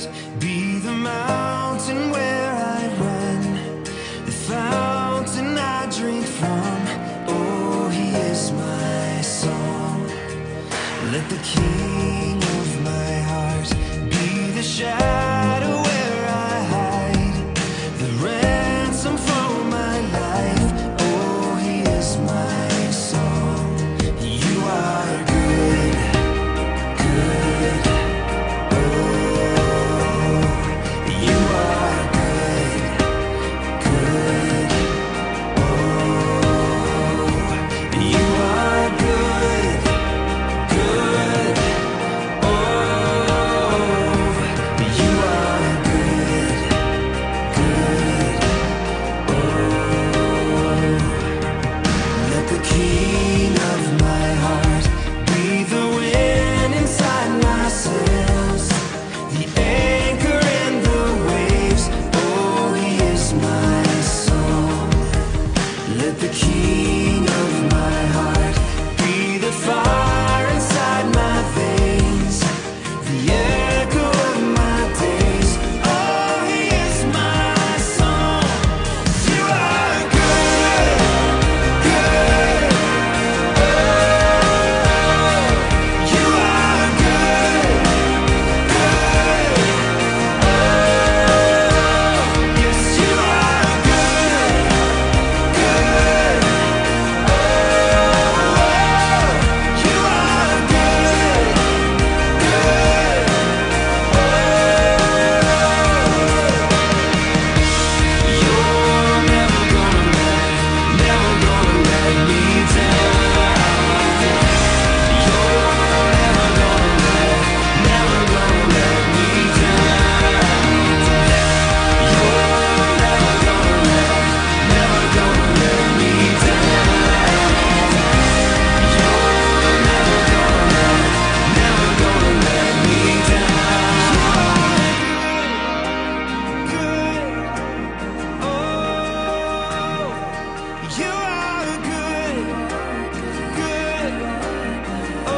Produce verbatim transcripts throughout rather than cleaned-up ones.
heart, be the mountain where I run, the fountain I drink from. Oh, he is my song. Let the king of my heart be the shadow where I hide, the ransom for my life. Oh, he is my song. You are good, good. Oh, you are good, good. Oh, you are good, good. Oh, you are good, good. Oh, let the king of my heart be the wind inside my sails, the anchor in the waves. Oh, he is my song. Let the king of my heart be the fire inside my veins, the echo of my days. Oh, he is my song. You are good, good. Oh, you are good, good. Oh, yes, you are good, good. Oh, you are good, good. You're never gonna let, never gonna let me down. You're never gonna let, never gonna let me down. You're never gonna let, never gonna let me down. You're never gonna let, never gonna let me down. Good, oh, you are good, good. Oh,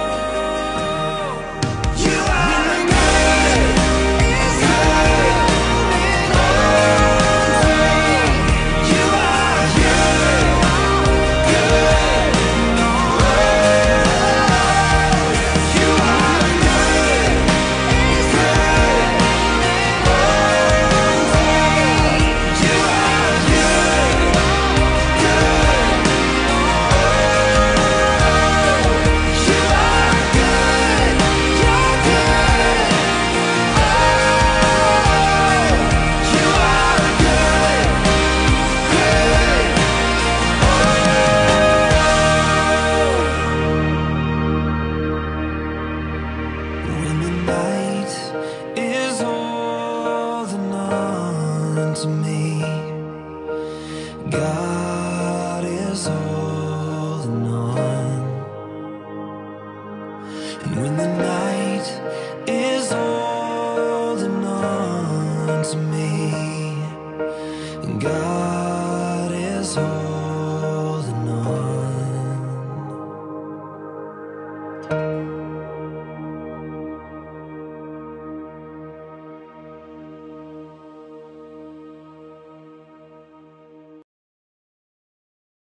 you are good, good. You are good, good. You are good, good. You are good, good. You are good, you're good. You are good, good. When the night is holding on to me, God is holding on. And when the night is holding on to me, God